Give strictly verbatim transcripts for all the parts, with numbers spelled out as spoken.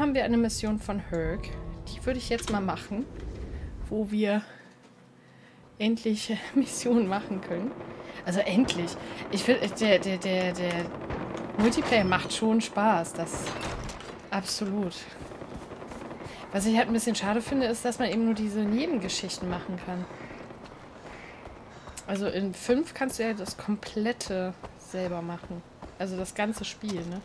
haben wir eine Mission von Herc. Die würde ich jetzt mal machen, wo wir endlich Missionen machen können. Also endlich. Ich finde, der, der, der, der Multiplayer macht schon Spaß. Das absolut. Was ich halt ein bisschen schade finde, ist, dass man eben nur diese Nebengeschichten machen kann. Also in fünf kannst du ja das komplette selber machen. Also das ganze Spiel, ne?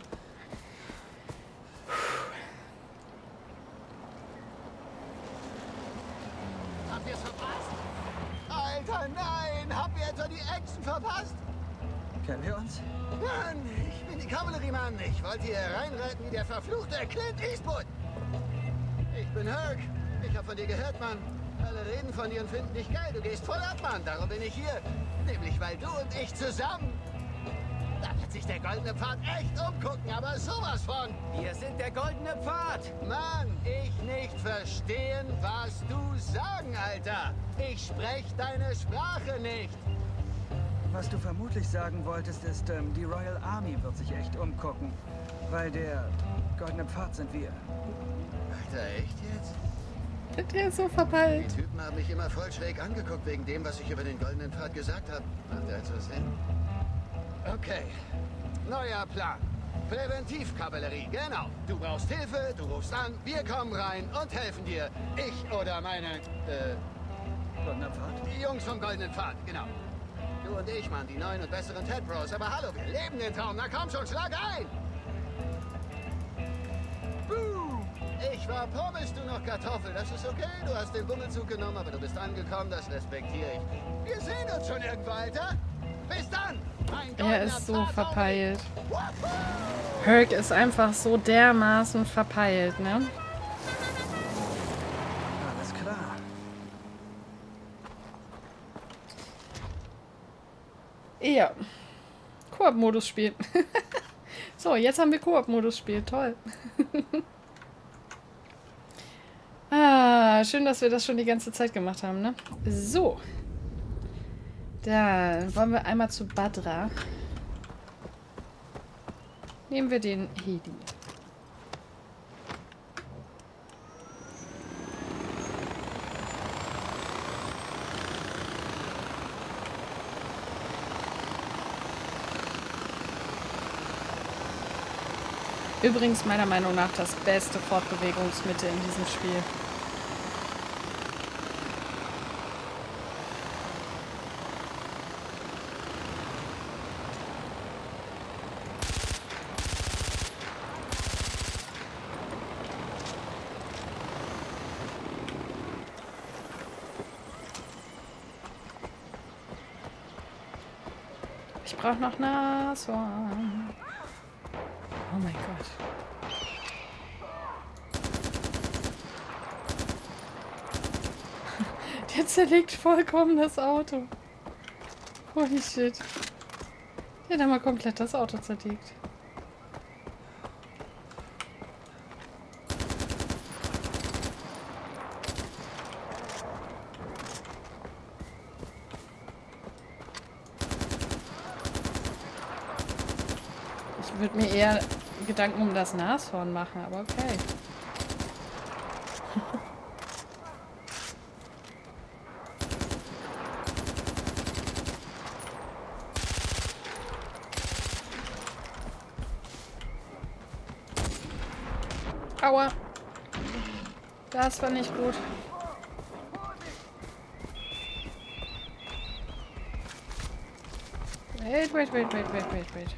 Habt ihr's verpasst? Alter, nein! Habt ihr etwa die Action verpasst? Kennen wir uns? Mann, ich bin die Kavalleriemann. Ich wollte hier reinreiten wie der verfluchte Clint Eastwood. Ich bin Herc. Ich hab von dir gehört, Mann. Alle reden von dir und finden dich geil. Du gehst voll ab, Mann. Darum bin ich hier. Nämlich, weil du und ich zusammen... Da wird sich der goldene Pfad echt umgucken, aber sowas von. Wir sind der goldene Pfad. Mann, ich nicht verstehen, was du sagen, Alter. Ich sprech deine Sprache nicht. Was du vermutlich sagen wolltest, ist, ähm, die Royal Army wird sich echt umgucken. Weil der goldene Pfad sind wir. Alter, echt jetzt? Der ist so verpeilt. Die Typen haben mich immer voll schräg angeguckt wegen dem, was ich über den goldenen Pfad gesagt habe. Macht also Sinn? Okay. Neuer Plan. Präventivkavallerie, genau. Du brauchst Hilfe, du rufst an, wir kommen rein und helfen dir. Ich oder meine, äh... Goldener Pfad? Die Jungs vom goldenen Pfad, genau. Du und ich, Mann, die neuen und besseren Ted Bros. Aber hallo, wir leben den Traum. Na komm schon, schlag ein! Boom! Ich war Pommes, du noch Kartoffel. Das ist okay, du hast den Bummelzug genommen, aber du bist angekommen, das respektiere ich. Wir sehen uns schon irgendwo, Alter. Bis dann! Er ist so verpeilt. Herc ist einfach so dermaßen verpeilt, ne? Alles klar. Ja. Koop-Modus spielen. So, jetzt haben wir Koop-Modus spielen. Toll. Ah, schön, dass wir das schon die ganze Zeit gemacht haben, ne? So. Dann wollen wir einmal zu Badra. Nehmen wir den Heli. Übrigens meiner Meinung nach das beste Fortbewegungsmittel in diesem Spiel. Ich brauche noch Nashorn. Oh mein Gott. Der zerlegt vollkommen das Auto. Holy shit. Der hat mal komplett das Auto zerlegt. Ich würde mir eher Gedanken um das Nashorn machen, aber okay. Aua. Das war nicht gut. Wait, wait, wait, wait, wait, wait, wait.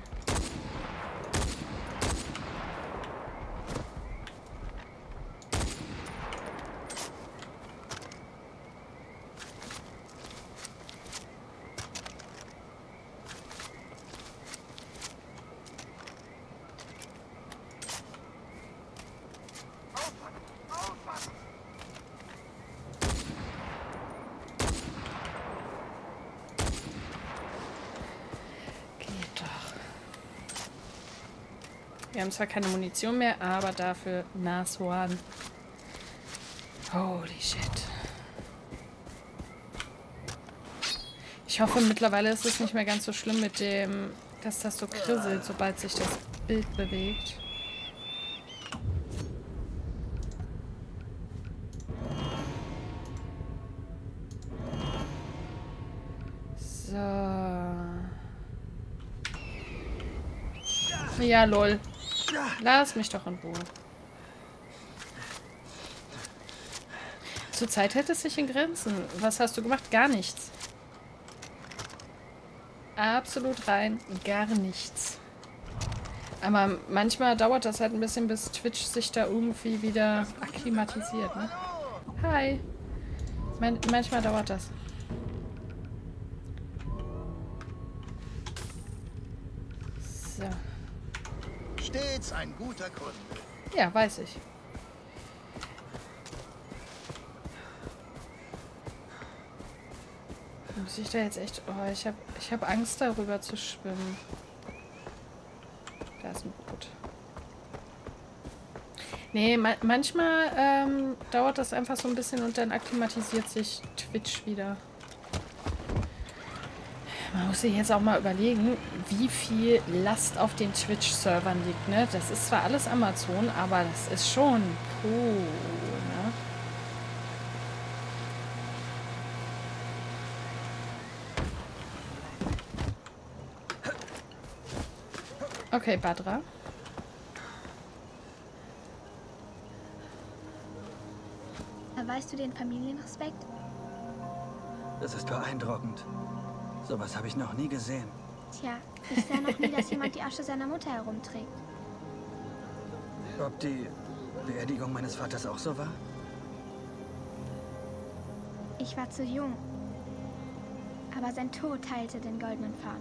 Wir haben zwar keine Munition mehr, aber dafür Nashorn. Holy shit. Ich hoffe, mittlerweile ist es nicht mehr ganz so schlimm mit dem, dass das so krisselt, sobald sich das Bild bewegt. So. Ja, lol. Lass mich doch in Ruhe. Zurzeit hält es sich in Grenzen. Was hast du gemacht? Gar nichts. Absolut rein gar nichts. Aber manchmal dauert das halt ein bisschen, bis Twitch sich da irgendwie wieder akklimatisiert, ne? Hi. Man manchmal dauert das. So. Stets ein guter Kunde. Ja, weiß ich. Muss ich da jetzt echt... Oh, ich habe ich hab Angst, darüber zu schwimmen. Da ist ein Boot. Nee, ma manchmal ähm, dauert das einfach so ein bisschen und dann akklimatisiert sich Twitch wieder. Man muss sich jetzt auch mal überlegen, wie viel Last auf den Twitch-Servern liegt, ne? Das ist zwar alles Amazon, aber das ist schon... Puh, ne? Okay, Badra. Erweist du den Familienrespekt? Das ist beeindruckend. Sowas habe ich noch nie gesehen. Tja, ich sah noch nie, dass jemand die Asche seiner Mutter herumträgt. Ob die Beerdigung meines Vaters auch so war? Ich war zu jung. Aber sein Tod teilte den goldenen Pfad.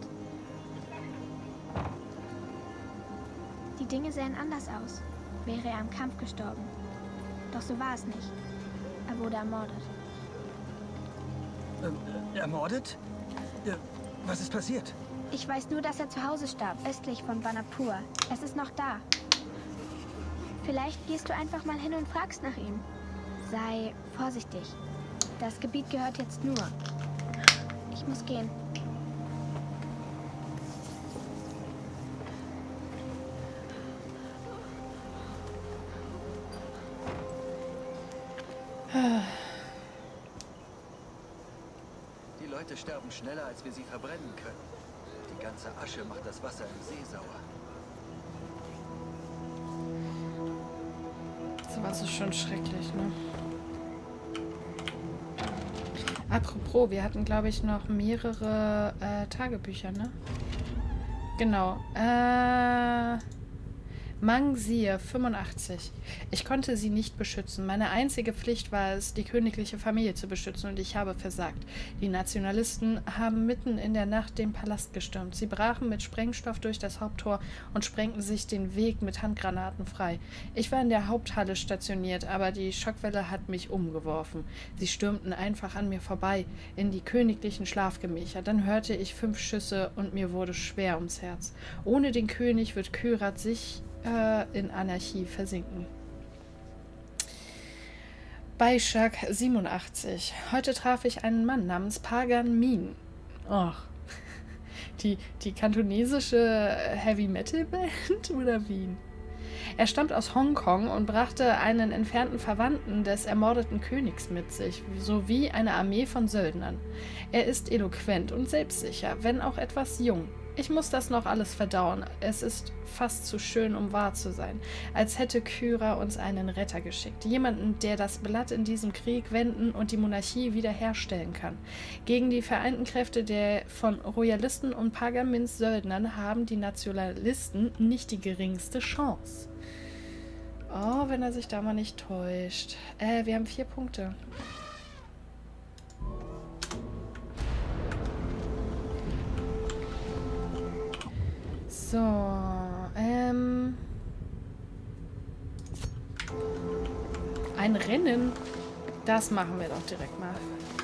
Die Dinge sähen anders aus, wäre er im Kampf gestorben. Doch so war es nicht. Er wurde ermordet. Ähm, äh, ermordet? Äh, was ist passiert? Ich weiß nur, dass er zu Hause starb, östlich von Banapur. Es ist noch da. Vielleicht gehst du einfach mal hin und fragst nach ihm. Sei vorsichtig. Das Gebiet gehört jetzt nur. Ich muss gehen. Die Leute sterben schneller, als wir sie verbrennen können. Die ganze Asche macht das Wasser im See sauer. Sowas ist schon schrecklich, ne? Apropos, wir hatten, glaube ich, noch mehrere äh, Tagebücher, ne? Genau. Äh... Mangsir, fünfundachtzig. Ich konnte sie nicht beschützen. Meine einzige Pflicht war es, die königliche Familie zu beschützen, und ich habe versagt. Die Nationalisten haben mitten in der Nacht den Palast gestürmt. Sie brachen mit Sprengstoff durch das Haupttor und sprengten sich den Weg mit Handgranaten frei. Ich war in der Haupthalle stationiert, aber die Schockwelle hat mich umgeworfen. Sie stürmten einfach an mir vorbei in die königlichen Schlafgemächer. Dann hörte ich fünf Schüsse und mir wurde schwer ums Herz. Ohne den König wird Kyrat sich in Anarchie versinken. Baishak, siebenundachtzig. Heute traf ich einen Mann namens Pagan Min. Och. Die, die kantonesische Heavy-Metal-Band oder Wien? Er stammt aus Hongkong und brachte einen entfernten Verwandten des ermordeten Königs mit sich, sowie eine Armee von Söldnern. Er ist eloquent und selbstsicher, wenn auch etwas jung. Ich muss das noch alles verdauen. Es ist fast zu schön, um wahr zu sein. Als hätte Kyra uns einen Retter geschickt. Jemanden, der das Blatt in diesem Krieg wenden und die Monarchie wiederherstellen kann. Gegen die vereinten Kräfte der von Royalisten und Pagan Mins Söldnern haben die Nationalisten nicht die geringste Chance. Oh, wenn er sich da mal nicht täuscht. Äh, wir haben vier Punkte. So, ähm... ein Rennen? Das machen wir doch direkt mal.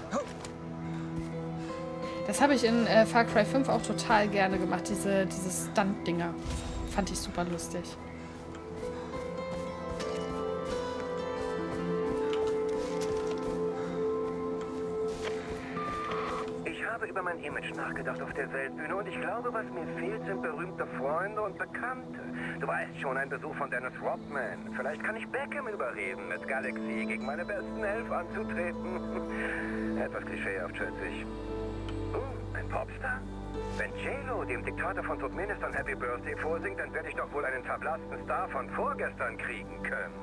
Das habe ich in äh, Far Cry fünf auch total gerne gemacht, diese, diese Stunt-Dinger. Fand ich super lustig. Ich habe über mein Image nachgedacht auf der Weltbühne und ich glaube, was mir fehlt, sind berühmte Freunde und Bekannte. Du weißt schon, ein Besuch von Dennis Rodman. Vielleicht kann ich Beckham überreden, mit Galaxy gegen meine besten Elf anzutreten. Etwas klischeehaft, schätze ich. Oh, ein Popstar? Wenn J-Lo dem Diktator von Turkmenistan Happy Birthday vorsingt, dann werde ich doch wohl einen verblassten Star von vorgestern kriegen können.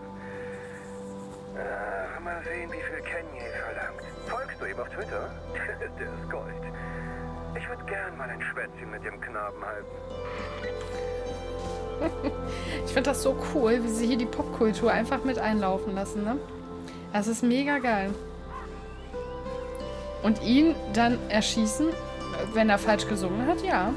Ach, mal sehen, wie viel Kanye verlangt. Folgst du ihm auf Twitter? Der ist Gold. Ich würde gern mal ein Schwätzchen mit dem Knaben halten. Ich finde das so cool, wie sie hier die Popkultur einfach mit einlaufen lassen, ne? Das ist mega geil. Und ihn dann erschießen, wenn er falsch gesungen hat, ja.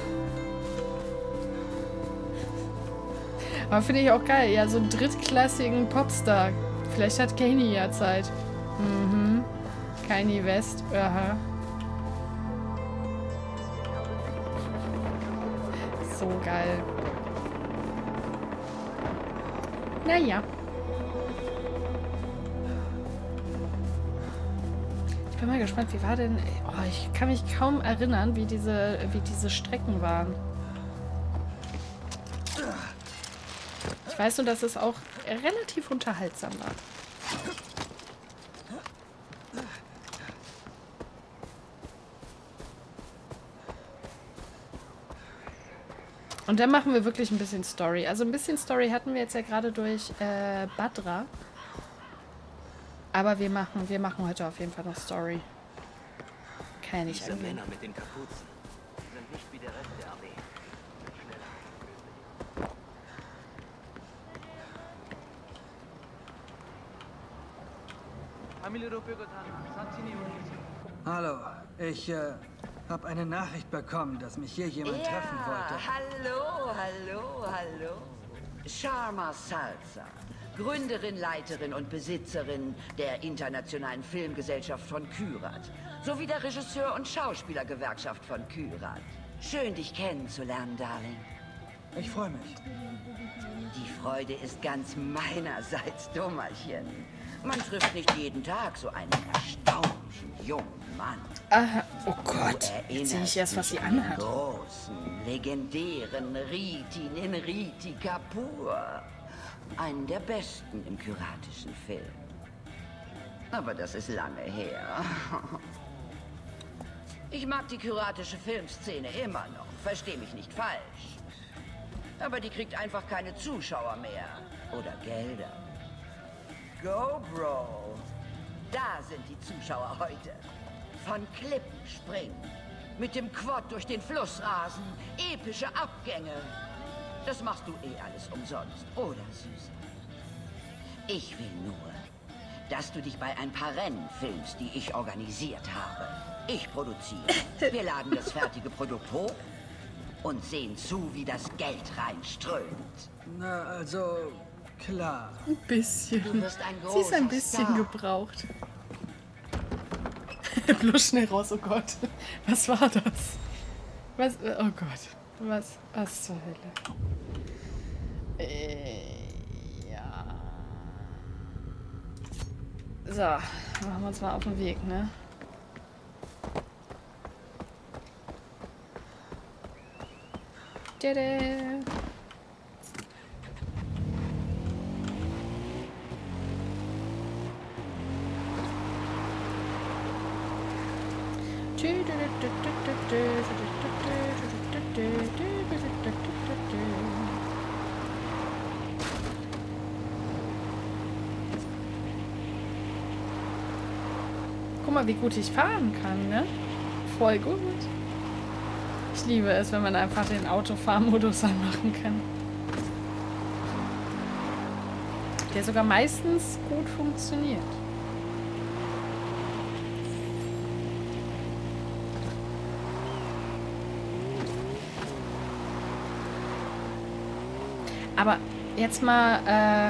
Aber finde ich auch geil. Ja, so einen drittklassigen Popstar. Vielleicht hat Kanye ja Zeit. Mhm. Kanye West. Aha. So geil. Naja. Ich bin mal gespannt, wie war denn... Oh, ich kann mich kaum erinnern, wie diese, wie diese Strecken waren. Ich weiß nur, dass es auch relativ unterhaltsam war. Und dann machen wir wirklich ein bisschen Story. Also ein bisschen Story hatten wir jetzt ja gerade durch äh, Badra. Aber wir machen, wir machen heute auf jeden Fall noch Story. Kann ja nicht Diese angehen. Männer mit den Kapuzen sind nicht wie der Rest der Armee. Hallo, ich äh, habe eine Nachricht bekommen, dass mich hier jemand Ja, treffen wollte. hallo, hallo, hallo. Sharma Salza, Gründerin, Leiterin und Besitzerin der Internationalen Filmgesellschaft von Kyrat, sowie der Regisseur- und Schauspielergewerkschaft von Kyrat. Schön, dich kennenzulernen, Darling. Ich freue mich. Die Freude ist ganz meinerseits, Dummerchen. Man trifft nicht jeden Tag so einen erstaunlichen jungen Mann. Aha. Oh Gott. Du Jetzt sehe ich erinnerst erst, was dich sie an den anhat. großen, legendären Riti Ninriti Kapoor. Einen der besten im kyratischen Film. Aber das ist lange her. Ich mag die kyratische Filmszene immer noch. Versteh mich nicht falsch. Aber die kriegt einfach keine Zuschauer mehr. Oder Gelder. Go, Bro. Da sind die Zuschauer heute. Von Klippen springen. Mit dem Quad durch den Fluss rasen. Epische Abgänge. Das machst du eh alles umsonst, oder, Süße? Ich will nur, dass du dich bei ein paar Rennen filmst, die ich organisiert habe. Ich produziere. Wir laden das fertige Produkt hoch und sehen zu, wie das Geld reinströmt. Na, also, klar. Ein bisschen. Du wirst ein Sie ist ein großer bisschen Star. gebraucht. Bloß schnell raus, oh Gott. Was war das? Was? Oh Gott. Was? Was zur Hölle? Äh, ja. So, machen wir uns mal auf den Weg, ne? Tada! Guck mal, wie gut ich fahren kann, ne? Voll gut. Ich liebe es, wenn man einfach den Autofahrmodus anmachen kann. Der sogar meistens gut funktioniert. Aber jetzt mal äh,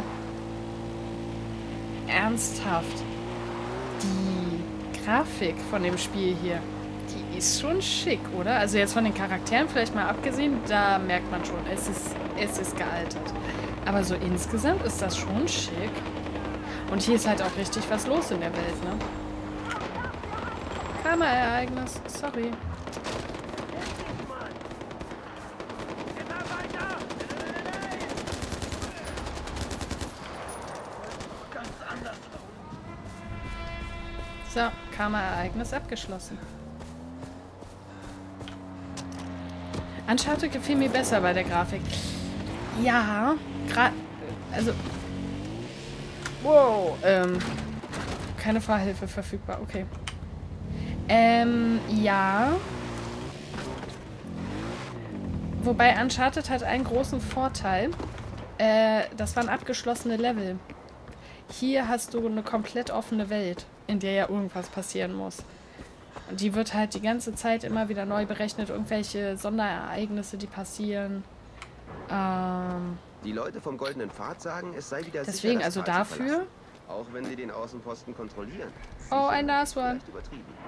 ernsthaft. Die Grafik von dem Spiel hier, die ist schon schick, oder? Also jetzt von den Charakteren vielleicht mal abgesehen, da merkt man schon, es ist, es ist gealtert. Aber so insgesamt ist das schon schick. Und hier ist halt auch richtig was los in der Welt, ne? Karma-Ereignis, sorry. So, Karma-Ereignis abgeschlossen. Uncharted gefiel mir besser bei der Grafik. Ja, gerade... Also... Wow, ähm... keine Fahrhilfe verfügbar, okay. Ähm, ja... Wobei Uncharted hat einen großen Vorteil. Äh, das waren abgeschlossene Level. Hier hast du eine komplett offene Welt, in der ja irgendwas passieren muss. Und die wird halt die ganze Zeit immer wieder neu berechnet. Irgendwelche Sonderereignisse, die passieren. Ähm, die Leute vom Goldenen Pfad sagen, es sei wieder deswegen, sicher, also das Tal zu dafür... verlassen. Auch wenn sie den Außenposten kontrollieren. Oh, ein Nashorn. Vielleicht übertrieben.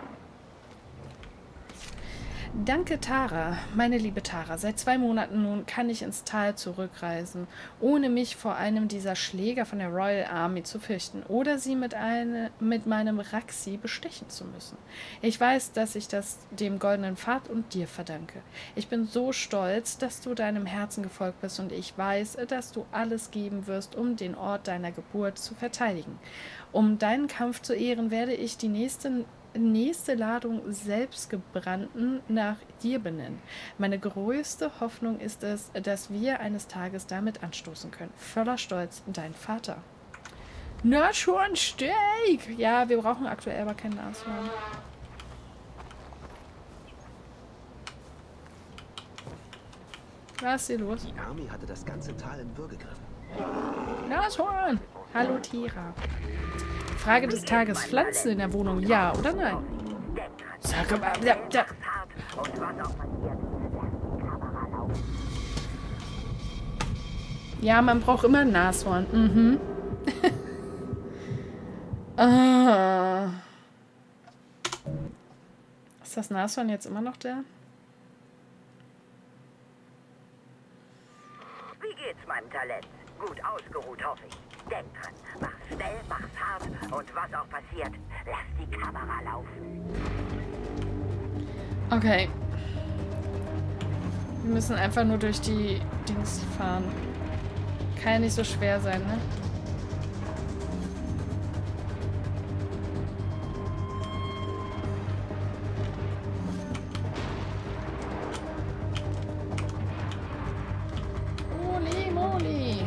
Danke, Tara. Meine liebe Tara, seit zwei Monaten nun kann ich ins Tal zurückreisen, ohne mich vor einem dieser Schläger von der Royal Army zu fürchten oder sie mit, eine, mit meinem Raxi bestechen zu müssen. Ich weiß, dass ich das dem Goldenen Pfad und dir verdanke. Ich bin so stolz, dass du deinem Herzen gefolgt bist und ich weiß, dass du alles geben wirst, um den Ort deiner Geburt zu verteidigen. Um deinen Kampf zu ehren, werde ich die nächsten nächste Ladung selbstgebrannten nach dir benennen. Meine größte Hoffnung ist es, dass wir eines Tages damit anstoßen können. Voller Stolz, dein Vater. Nashornsteak! Ja, wir brauchen aktuell aber keinen Nashorn. Was ist hier los? Die Army hatte das ganze Tal im Würgegriff. Nashorn! Hallo, Tira. Frage des Tages. Pflanzen in der Wohnung, ja oder nein? Sag mal, ja, ja. Ja, man braucht immer ein Nashorn. Mhm. ah. Ist das Nashorn jetzt immer noch der? Wie geht's meinem Talent? Gut ausgeruht, hoffe ich. Denk dran, mach schnell, mach's hart und was auch passiert, lass die Kamera laufen. Okay. Wir müssen einfach nur durch die Dings fahren. Kann ja nicht so schwer sein, ne? Moli, Moli.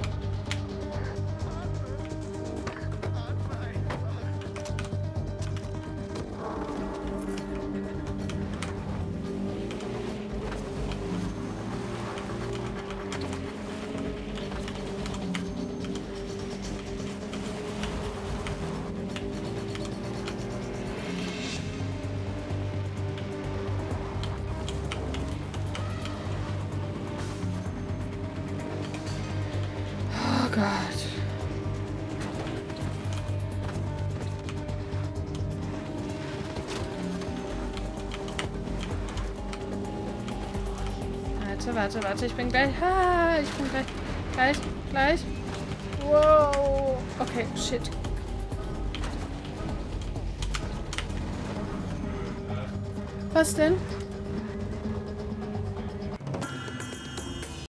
Oh Gott. Warte, warte, warte, ich bin gleich. Ah, ich bin gleich. Gleich, gleich. Wow. Okay, shit. Was denn?